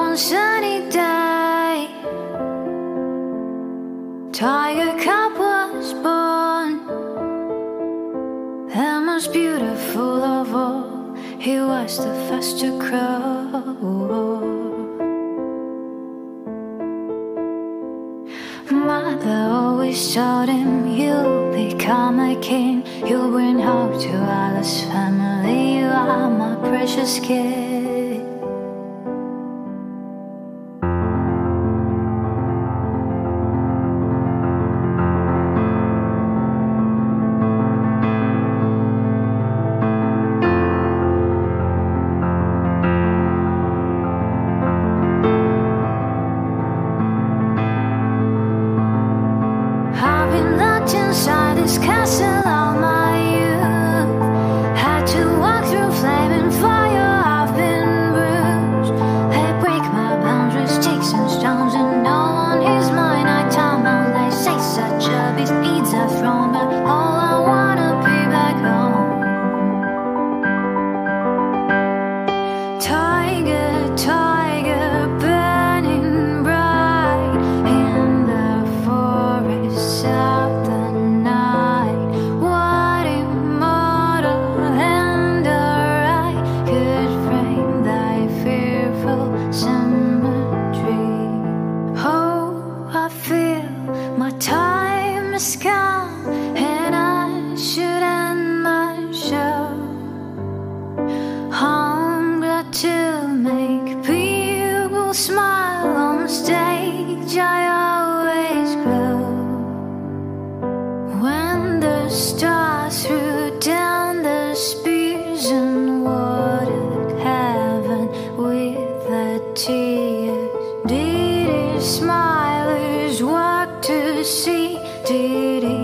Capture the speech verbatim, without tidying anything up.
one sunny day, Tiger Cub was born. The most beautiful of all, he was the first to crow. Mother always told him, you'll become a king, you'll bring hope to our family. You are my precious kid. I've been locked inside this castle all my youth, had to walk through flaming fire. I've been bruised, they break my bones with sticks and stones, and no one is mine. I time out, they say such a beast needs a throne, but all I wanna be back home. Tiger, tiger, burning bright in the forests of the night. What immortal hand or eye could frame thy fearful symmetry? Oh, I feel my time has come, and I should end my show. I'm glad to make people smile on stage. I always glow when the stars threw down the spears and watered heaven with the tears. Did his smilers walk to see? Did he